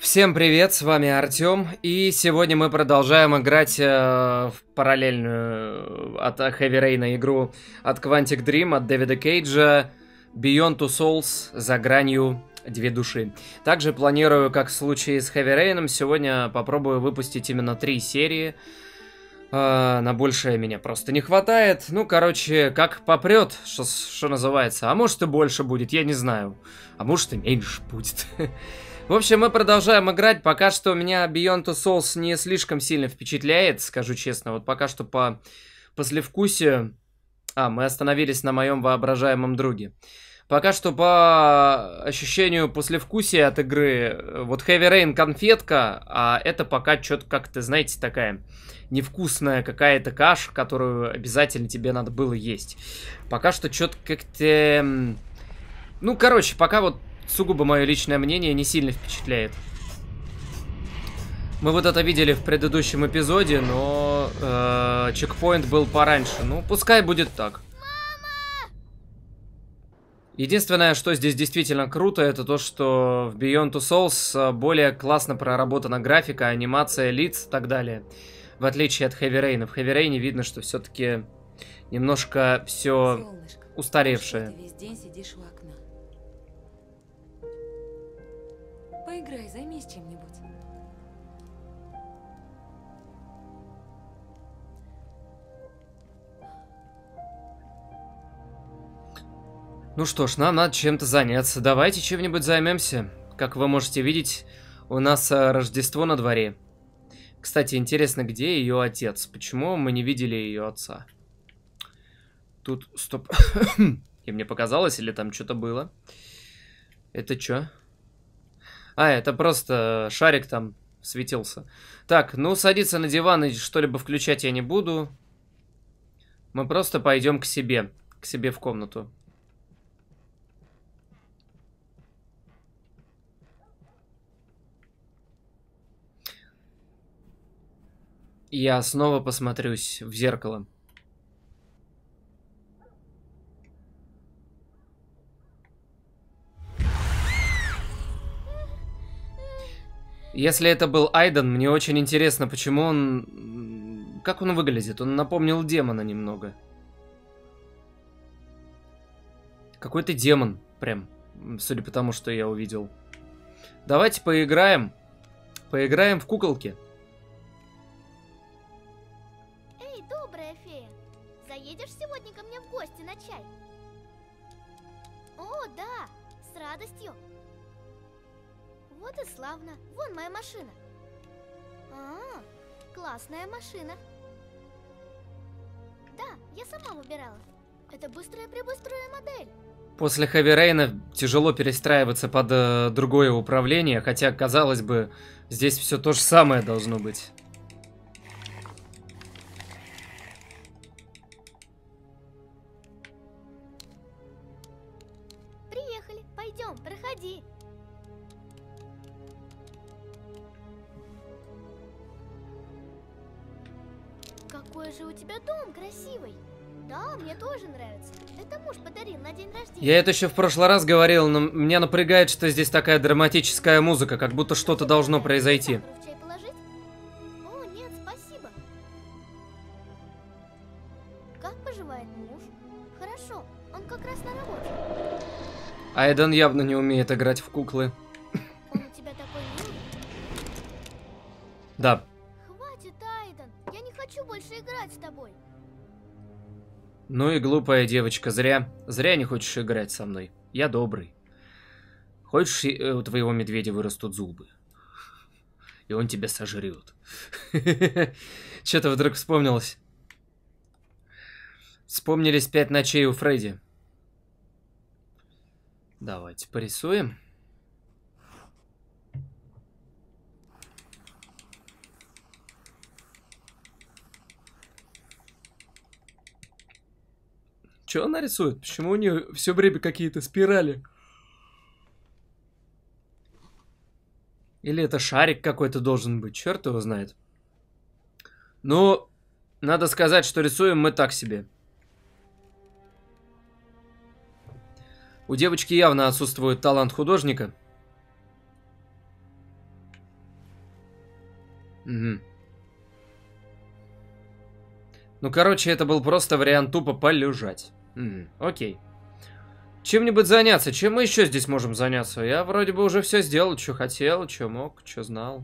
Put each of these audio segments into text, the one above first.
Всем привет, с вами Артём, и сегодня мы продолжаем играть в параллельную от Heavy Rain игру от Quantic Dream, от Дэвида Кейджа, Beyond Two Souls, за гранью две души. Также планирую, как в случае с Heavy Rain, сегодня попробую выпустить именно 3 серии. На большее меня просто не хватает. Ну, короче, как попрет, что называется. А может и больше будет, я не знаю. А может и меньше будет. В общем, мы продолжаем играть. Пока что меня Beyond Two Souls не слишком сильно впечатляет, скажу честно. Вот пока что по послевкусию... мы остановились на моем воображаемом друге. Пока что по ощущению послевкусия от игры, вот Heavy Rain конфетка, а это пока что-то как-то, знаете, такая невкусная какая-то каша, которую обязательно тебе надо было есть. Пока что что-то как-то... Ну, короче, пока вот сугубо мое личное мнение не сильно впечатляет. Мы вот это видели в предыдущем эпизоде, но чекпоинт был пораньше. Ну, пускай будет так. Единственное, что здесь действительно круто, это то, что в Beyond Two Souls более классно проработана графика, анимация лиц и так далее. В отличие от Heavy Rain. В Heavy Rain видно, что все-таки немножко все устаревшее. Ты весь день сидишь у окна. Поиграй, займись чем-нибудь. Ну что ж, нам надо чем-то заняться. Давайте чем-нибудь займемся. Как вы можете видеть, у нас Рождество на дворе. Кстати, интересно, где ее отец? Почему мы не видели ее отца? Тут, стоп. И мне показалось, или там что-то было? Это что? Это просто шарик там светился. Так, ну садиться на диван и что-либо включать я не буду. Мы просто пойдем к себе в комнату. Я снова посмотрюсь в зеркало. Если это был Айден, мне очень интересно, почему он... Как он выглядит? Он напомнил демона немного. Какой-то демон, прям. Судя по тому, что я увидел. Давайте поиграем. Поиграем в куколки. Эй, добрая фея, заедешь сегодня ко мне в гости на чай? О, да, с радостью. Вот и славно. Вон моя машина. Классная машина. Да, я сама выбирала. Это быстрая-пребыстрая модель. После Heavy Rain тяжело перестраиваться под другое управление, хотя, казалось бы, здесь все то же самое должно быть. Приехали, пойдем, проходи. Какой же у тебя дом красивый. Да, мне тоже нравится. Это муж подарил на день рождения. Я это еще в прошлый раз говорил, но меня напрягает, что здесь такая драматическая музыка, как будто что-то должно произойти. В чай положить? О, нет, спасибо. Как поживает муж? Хорошо, он как раз на работе. Айден явно не умеет играть в куклы. Он у тебя такой милый. Да. Хватит, Айден, я не хочу больше играть с тобой. Ну и глупая девочка, зря не хочешь играть со мной. Я добрый. Хочешь, у твоего медведя вырастут зубы? И он тебя сожрет. Что-то вдруг вспомнилось. Вспомнились 5 ночей у Фредди. Давайте порисуем. Что она рисует? Почему у нее все время какие-то спирали? Или это шарик какой-то должен быть? Черт его знает. Ну, надо сказать, что рисуем мы так себе. У девочки явно отсутствует талант художника. Угу. Ну, короче, это был просто вариант тупо полежать. Окей. Чем-нибудь заняться. Чем мы еще здесь можем заняться? Я вроде бы уже все сделал, что хотел, что мог, что знал.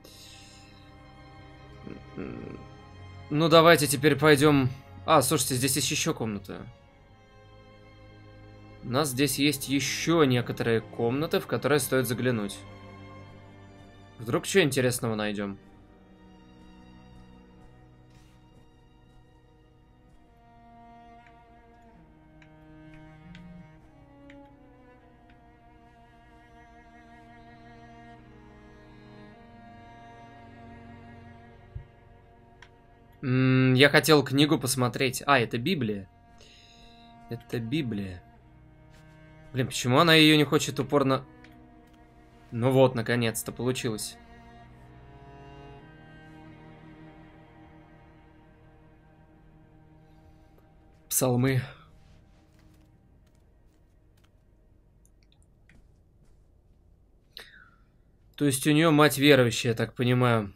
Ну, давайте теперь пойдем... А, слушайте, здесь есть еще комната. У нас здесь есть еще некоторые комнаты, в которые стоит заглянуть. Вдруг что интересного найдем? Я хотел книгу посмотреть. А, это Библия. Это Библия. Блин, почему она ее не хочет упорно... Ну вот, наконец-то получилось. Псалмы. То есть у нее мать верующая, я так понимаю.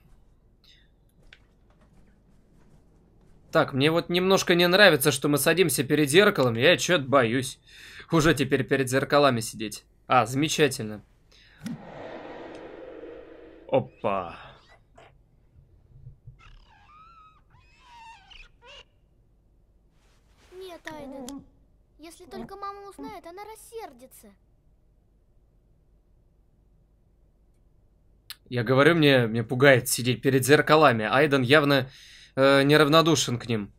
Так, мне вот немножко не нравится, что мы садимся перед зеркалом. Я чё-то боюсь. Уже теперь перед зеркалами сидеть. А, замечательно. Опа. Нет, Айден. Если только мама узнает, она рассердится. Я говорю, мне пугает сидеть перед зеркалами. Айден явно неравнодушен к ним.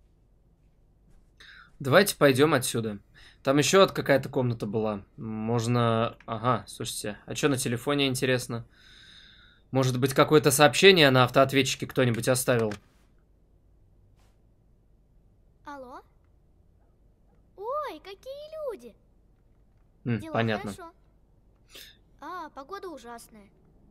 Давайте пойдем отсюда. Там еще какая-то комната была. Можно... Ага, слушайте. А что на телефоне, интересно? Может быть, какое-то сообщение на автоответчике кто-нибудь оставил? Алло? Ой, какие люди! Дела Понятно. хорошо. А, погода ужасная.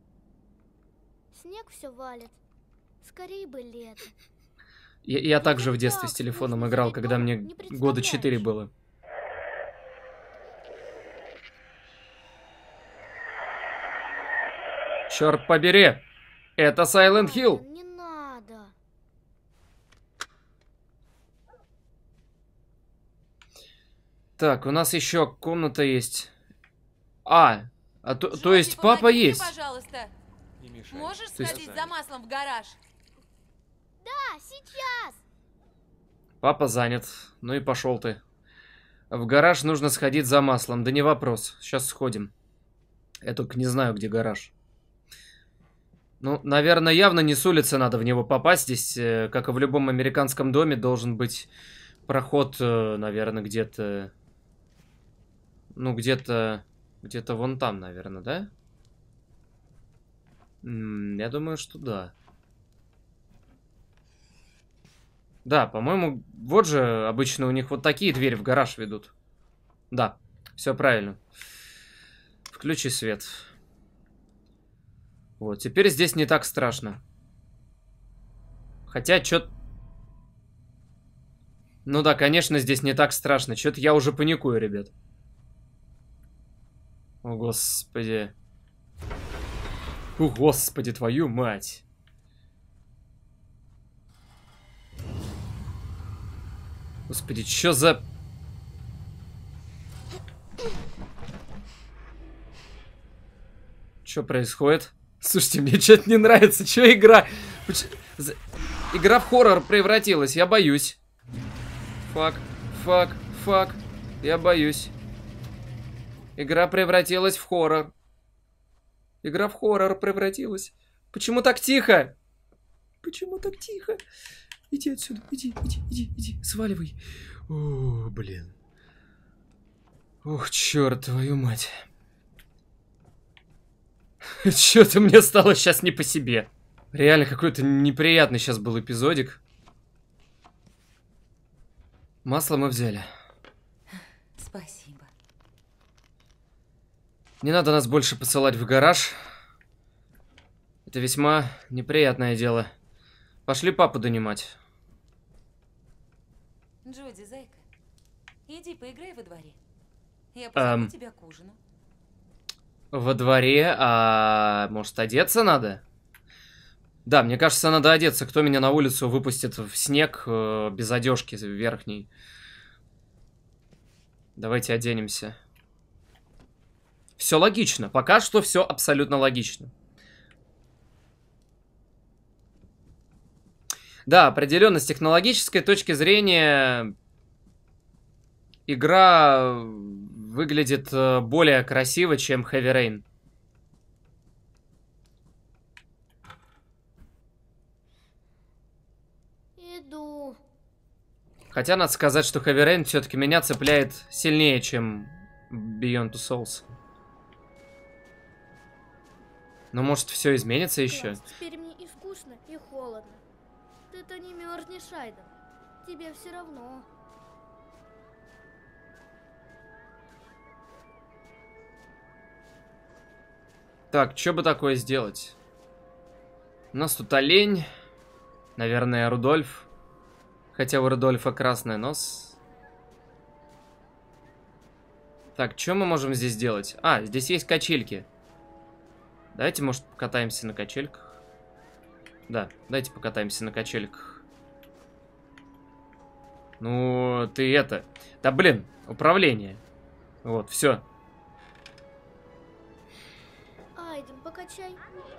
Снег все валит. Скорее бы лето. Я также в детстве с так телефоном скучно играл, сидеть когда дома, мне не года 4 представляешь. было. Черт побери! Это Silent Hill! Айден, не надо. Так, у нас еще комната есть. То Джоди, есть папа помоги мне, есть. пожалуйста. Не мешай. Можешь То есть- сходить за маслом в гараж? Да, сейчас. Папа занят. Ну и пошел ты. В гараж нужно сходить за маслом. Да не вопрос. Сейчас сходим. Я только не знаю, где гараж. Ну, наверное, явно не с улицы надо в него попасть. Здесь, как и в любом американском доме, должен быть проход, наверное, где-то... Ну, где-то вон там, наверное, да? Я думаю, что да. Да, по-моему, вот же обычно у них вот такие двери в гараж ведут. Да, все правильно. Включи свет. Вот, теперь здесь не так страшно. Хотя, чё... Ну да, конечно, здесь не так страшно. Чё-то я уже паникую, ребят. О, господи. О, господи, твою мать. Господи, чё за... Чё происходит? Слушайте, мне что-то не нравится. Чё игра? Игра в хоррор превратилась, я боюсь. Фак, фак, фак. Я боюсь. Игра превратилась в хоррор. Игра в хоррор превратилась. Почему так тихо? Почему так тихо? Иди отсюда, иди, сваливай. О, блин. Ух, черт, твою мать. Что-то мне стало сейчас не по себе. Реально какой-то неприятный сейчас был эпизодик. Масло мы взяли. Спасибо. Не надо нас больше посылать в гараж. Это весьма неприятное дело. Пошли папу донимать. Джоди, зайка, иди поиграй во дворе. Я позову тебя к ужину. Во дворе, может, одеться надо? Да, мне кажется, надо одеться. Кто меня на улицу выпустит в снег без одежки верхней? Давайте оденемся. Все логично. Пока что все абсолютно логично. Да, определенно с технологической точки зрения игра выглядит более красиво, чем Heavy Rain. Иду. Хотя надо сказать, что Heavy Rain все-таки меня цепляет сильнее, чем Beyond Two Souls. Но может все изменится еще? Класс, теперь мне и скучно, и холодно. Ты-то не мерзнешь, Айден. Тебе все равно. Так, что бы такое сделать? У нас тут олень. Наверное, Рудольф. Хотя у Рудольфа красный нос. Так, что мы можем здесь делать? А, здесь есть качельки. Давайте, может, покатаемся на качельках. Да, давайте покатаемся на качельках. Ну, ты это... Да, блин, управление. Вот, все. Айден, покачай.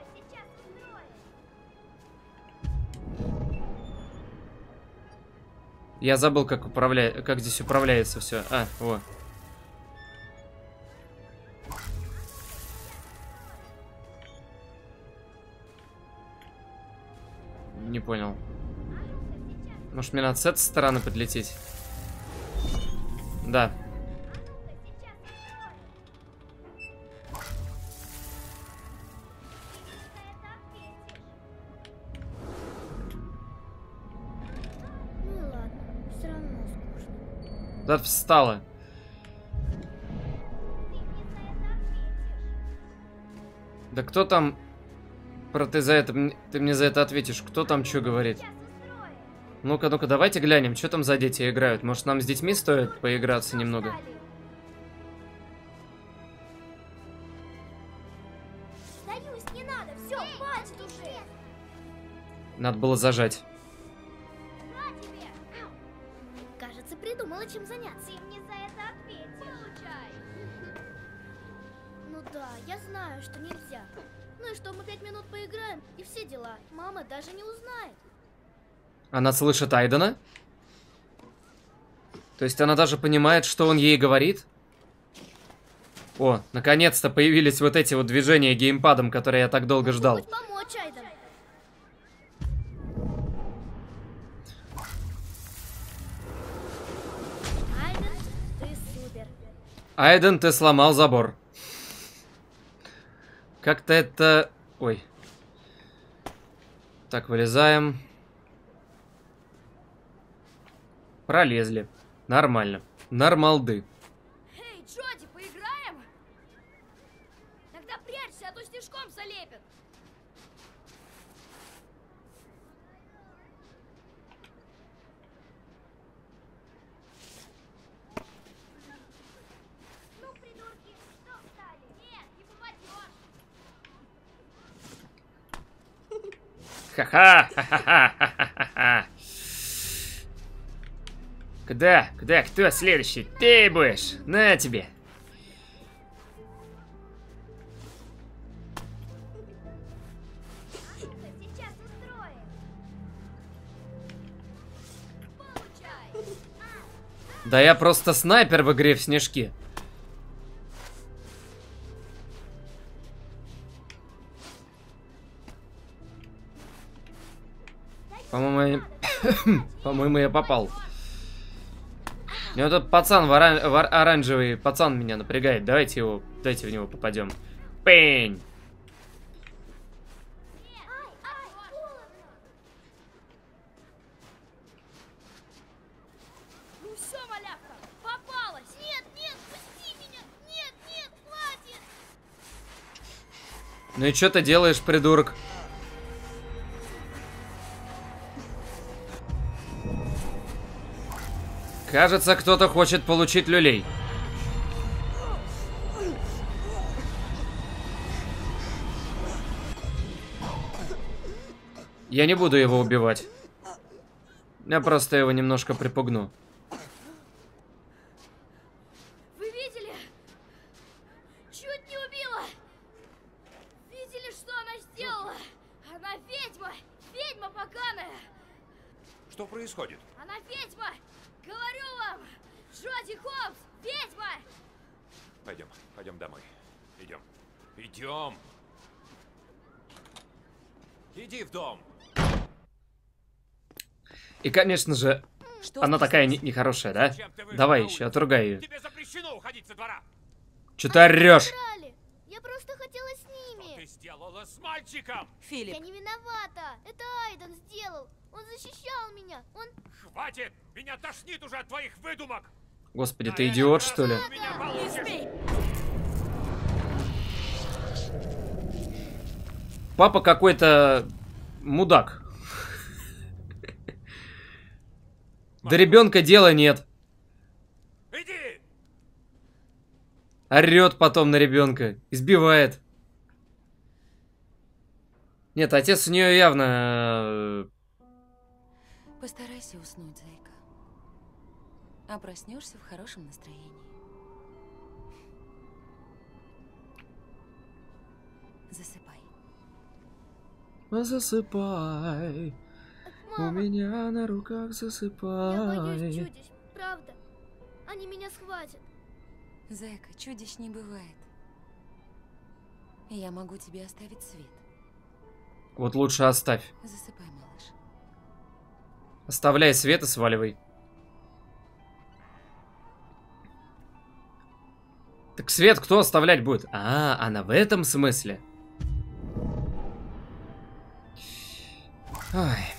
Я забыл, как здесь управляется все. А, вот. Не понял. Может, мне надо с этой стороны подлететь? Да. Ну и ладно, все равно скучно. Да, встала. Да кто там... Ты мне за это ответишь. Кто там что говорит? Ну-ка, ну-ка, давайте глянем, что там за дети играют. Может, нам с детьми стоит поиграться немного? Сдаюсь, не надо, все, хватит уже. Надо было зажать. Кажется, придумала, чем заняться. Ты мне за это ответишь. Получай. Ну да, я знаю, что нельзя. Ну и что, мы 5 минут поиграем, и все дела. Мама даже не узнает. Она слышит Айдена? То есть она даже понимает, что он ей говорит? О, наконец-то появились вот эти вот движения геймпадом, которые я так долго ждал. Хоть помочь, Айден. Айден, ты супер. Айден, ты сломал забор. Как-то это... Ой. Так, вылезаем. Пролезли. Нормально. Нормалды. Эй, Джоди, поиграем? Тогда прячься, а то снежком залепят. Ну, придурки, что встали? Нет, не попадешь. Ха-ха! Ха-ха-ха! Куда? Куда? Кто следующий? Ты будешь! На тебе! Сейчас устроим. Получай. Да я просто снайпер в игре в снежки. По-моему, я попал. Мне вот этот пацан оранжевый пацан меня напрягает. Давайте в него попадем. Пень! Ну все, малявка, попалась. Нет, нет, пусти меня. Нет, нет, хватит. Ну и что ты делаешь, придурок? Кажется, кто-то хочет получить люлей. Я не буду его убивать. Я просто его немножко припугну. Вы видели? Чуть не убила! Видели, что она сделала? Она ведьма! Ведьма поганая! Что происходит? Она ведьма! Говорю вам! Джоди Холмс! Ведьма! Пойдем, пойдем домой. Идем. Идем. Иди в дом. И, конечно же, Что она такая случилось? нехорошая, да? Зачем ты вышел Давай на еще, улицу? отругай ее. Тебе запрещено уходить со двора. Че ты орешь? Брали! Я просто хотела с Что ты ними! сделала с мальчиком? Филипп, Я не виновата! Это Айден сделал! Он защищал меня! Он... Хватит! Меня тошнит уже от твоих выдумок! Господи, На ты этот идиот, раз что ли? ты меня не получишь. смей! Папа какой-то мудак. До ребенка дела нет. Иди! Орет потом на ребенка. Избивает. Нет, отец у нее явно... Постарайся уснуть, зайка. А проснешься в хорошем настроении. Засыпай. Засыпай. У Мама, меня на руках я боюсь засыпай. чудищ, правда. Они меня схватят. Зайка, чудищ не бывает. Я могу тебе оставить свет. Вот лучше оставь. Засыпай, малыш. Оставляй свет и сваливай. Так свет кто оставлять будет? А, она в этом смысле. Ай.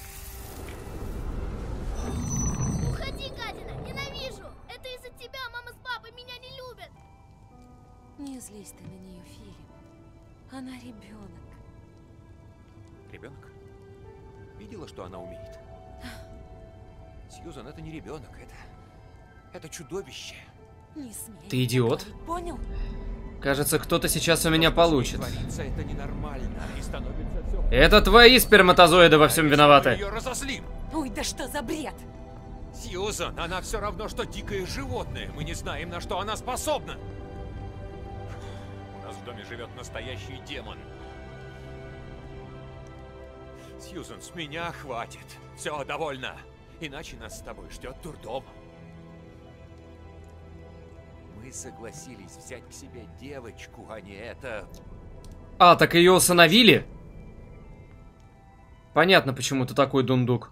Уходи, гадина! Ненавижу! Это из-за тебя мама с папой меня не любят! Не злись ты на нее, Филипп. Она ребенок. Ребенок? Видела, что она умеет? Сьюзан, это не ребенок, это чудовище. Не смей. Ты идиот? говорить, понял? Кажется, кто-то сейчас у меня получит. Творится, это ненормально. И становится все... Это твои сперматозоиды во всем виноваты. Ее разозлим. Ой, да что за бред? Сьюзан, она все равно, что дикое животное. Мы не знаем, на что она способна. У нас в доме живет настоящий демон. Сьюзан, с меня хватит. Все, довольно. Иначе нас с тобой ждет дурдом. Мы согласились взять к себе девочку, а не это... А, так ее усыновили? Понятно, почему ты такой дундук.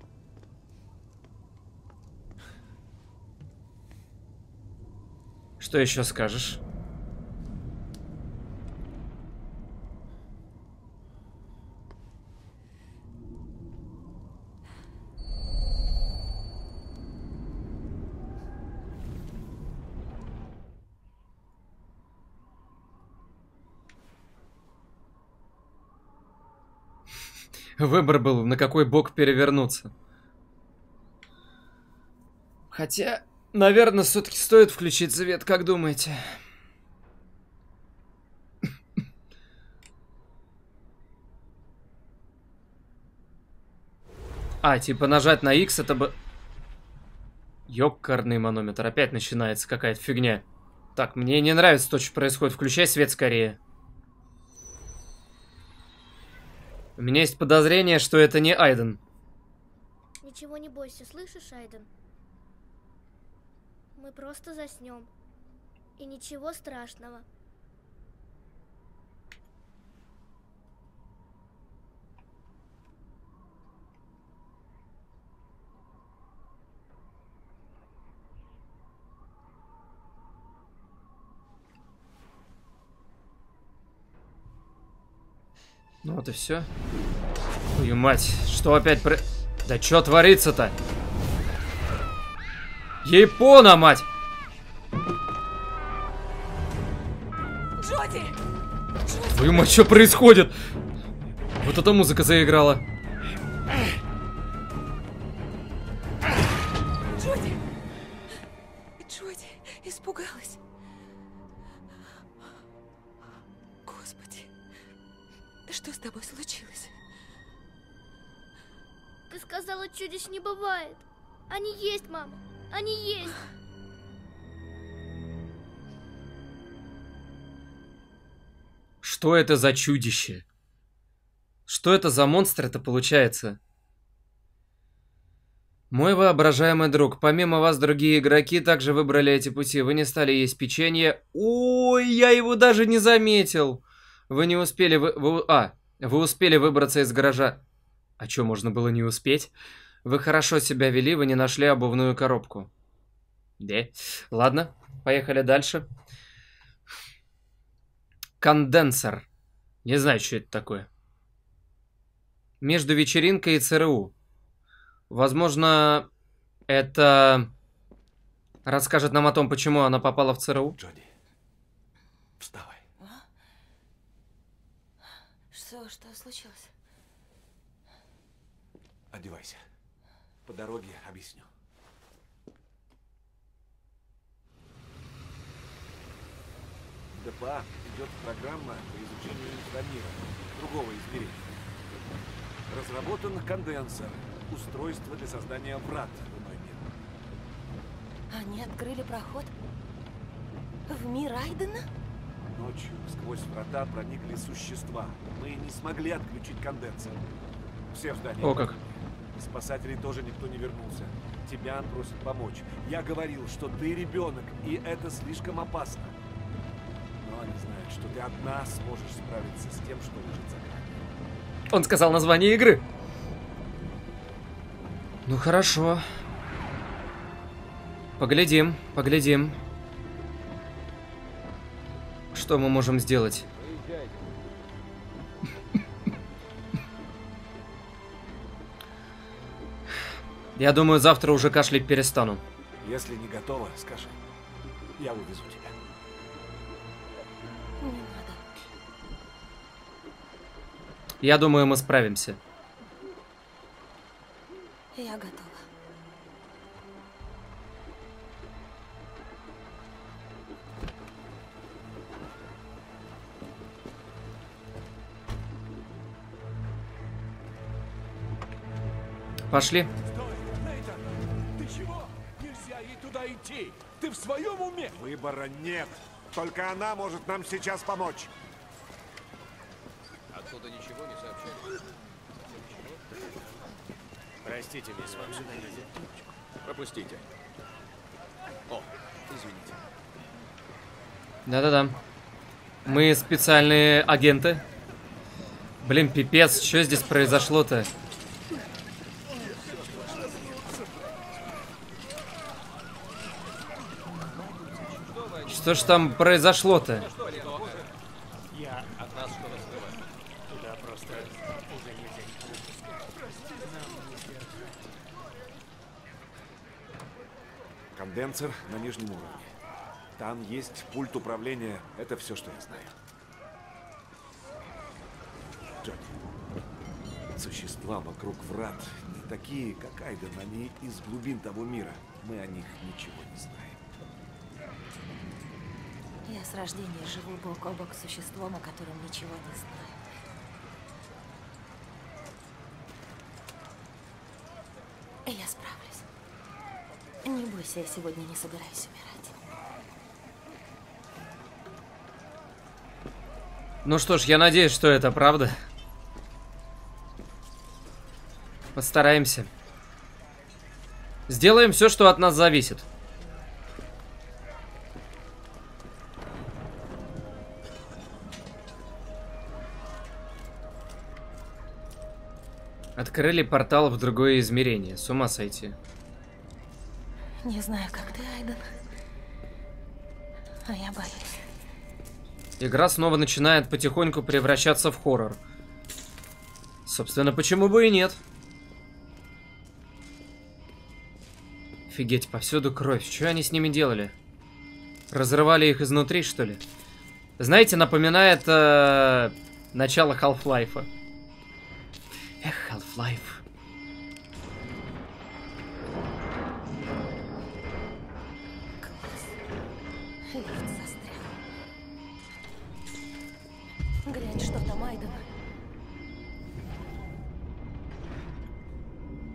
Что еще скажешь? Выбор был, на какой бок перевернуться. Хотя, наверное, все-таки стоит включить свет, как думаете? А, типа нажать на X, это бы... Ёкарный манометр, опять начинается какая-то фигня. Так, мне не нравится то, что происходит. Включай свет скорее. У меня есть подозрение, что это не Айден. Ничего не бойся, слышишь, Айден? Мы просто заснем. И ничего страшного. Ну вот и все. Твою мать, что опять про... Да что творится-то? Япона, мать! Джоди! Твою мать, что происходит? Вот эта музыка заиграла. Джоди! Джоди испугалась. Господи, что с тобой случилось? Ты сказала, чудищ не бывает. Они есть, мама. Они есть. Что это за чудище? Что это за монстр это получается? Мой воображаемый друг, помимо вас другие игроки также выбрали эти пути. Вы не стали есть печенье. Ой, я его даже не заметил. Вы не успели... Вы успели выбраться из гаража. А что, можно было не успеть? Вы хорошо себя вели, вы не нашли обувную коробку. Да. Ладно, поехали дальше. Конденсер. Не знаю, что это такое. Между вечеринкой и ЦРУ. Возможно, это расскажет нам о том, почему она попала в ЦРУ. Джоди, вставай. Что случилось? Одевайся. По дороге объясню. В ДПА идет программа по изучению инфрамира, другого измерения. Разработан конденсер, устройство для создания врат в иной мир. Они открыли проход в мир Айдена? Ночью сквозь врата проникли существа. Мы не смогли отключить конденсер. Все в здании. О как. Спасателей тоже никто не вернулся. Тебя просят помочь. Я говорил, что ты ребенок, и это слишком опасно. Но они знают, что ты одна сможешь справиться с тем, что лежит за гранью. Он сказал название игры. Ну хорошо. Поглядим, поглядим. Что мы можем сделать? Я думаю, завтра уже кашлять перестану. Если не готова, скажи. Я увезу тебя. Не надо. Я думаю, мы справимся. Я готова. Пошли. Стой, Нейтан! Ты чего? Нельзя ей туда идти! Ты в своем уме? Выбора нет. Только она может нам сейчас помочь. Оттуда ничего не сообщали? Простите, мисс, вам сюда нельзя. Пропустите. О, извините. Да-да-да. Мы специальные агенты. Блин, пипец, что здесь произошло-то? Что ж там произошло-то? Я от нас что-то скрываю. Туда просто уже нельзя. Конденсер на нижнем уровне. Там есть пульт управления. Это все, что я знаю. Джоди, существа вокруг врат не такие, как Айден. Они из глубин того мира. Мы о них ничего не знаем. Я с рождения живу бок о бок с существом, о котором ничего не знаю. Я справлюсь. Не бойся, я сегодня не собираюсь умирать. Ну что ж, я надеюсь, что это правда. Постараемся. Сделаем все, что от нас зависит. Открыли портал в другое измерение. С ума сойти. Не знаю, как ты, Айден, а я боюсь. Игра снова начинает потихоньку превращаться в хоррор. Собственно, почему бы и нет? Офигеть, повсюду кровь. Что они с ними делали? Разрывали их изнутри, что ли? Знаете, напоминает начало Half-Life'а. Эх, Half-Life. Класс. Лифт застрял. Глянь, что там, Айден.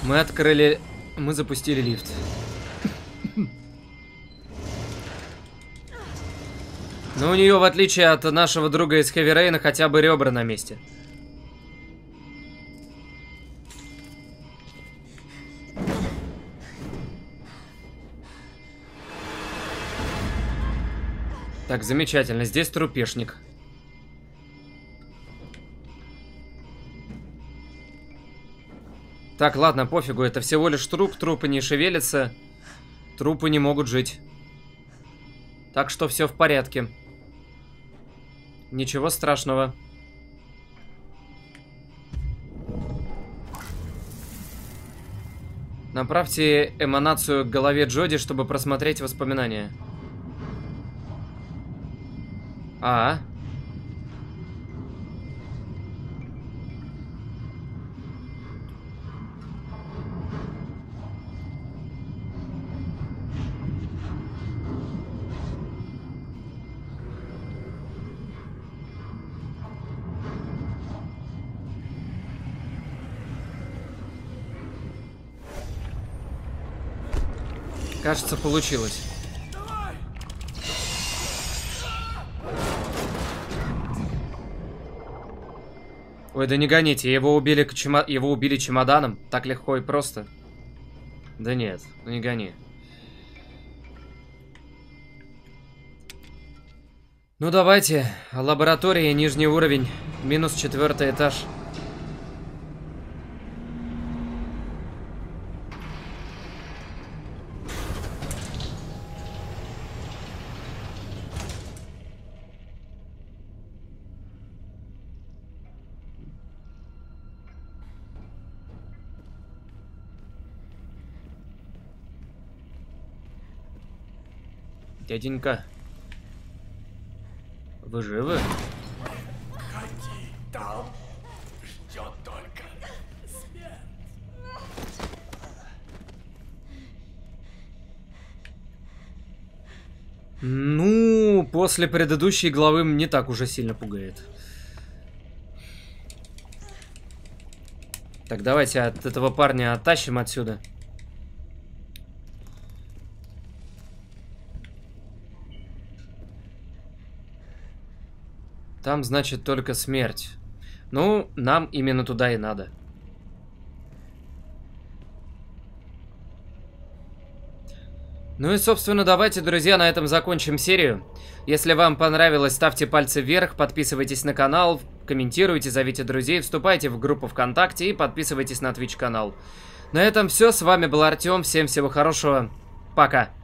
Мы открыли... Мы запустили лифт. Но у нее, в отличие от нашего друга из Heavy Rain, хотя бы ребра на месте. Так, замечательно. Здесь трупешник. Так, ладно, пофигу. Это всего лишь труп. Трупы не шевелятся. Трупы не могут жить. Так что все в порядке. Ничего страшного. Направьте эманацию к голове Джоди, чтобы просмотреть воспоминания. Кажется, получилось. Ой, да не гоните, его убили чемоданом. Так легко и просто. Да нет, ну не гони. Ну давайте, лаборатория, нижний уровень, минус 4-й этаж. Дяденька, вы живы? Ходи, там ждет только смерть. Ну, после предыдущей главы не так уже сильно пугает. Так, давайте от этого парня оттащим отсюда. Там, значит, только смерть. Ну, нам именно туда и надо. Ну и, собственно, давайте, друзья, на этом закончим серию. Если вам понравилось, ставьте пальцы вверх, подписывайтесь на канал, комментируйте, зовите друзей, вступайте в группу ВКонтакте и подписывайтесь на Twitch канал. На этом все. С вами был Артем. Всем всего хорошего. Пока.